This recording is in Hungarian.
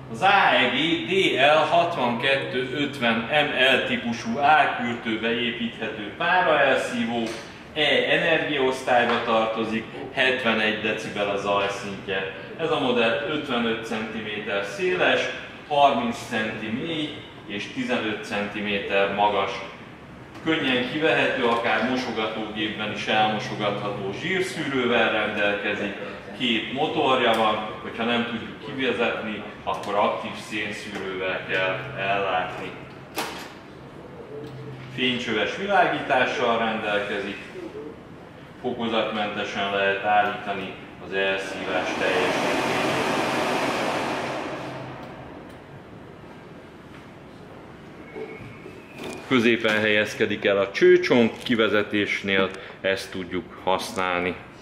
Az AEG DL6250ML típusú árkürtőbe építhető páraelszívó, energiaosztályba tartozik, 71 decibel a zajszintje. Ez a modell 55 cm széles, 30 cm mély és 15 cm magas. Könnyen kivehető, akár mosogatógépben is elmosogatható zsírszűrővel rendelkezik, 2 motorja van, hogyha nem tudjuk kivezetni, akkor aktív szénszűrővel kell ellátni. Fénycsöves világítással rendelkezik, fokozatmentesen lehet állítani az elszívás teljesítményét. Középen helyezkedik el a csőcsomag, kivezetésnél ezt tudjuk használni.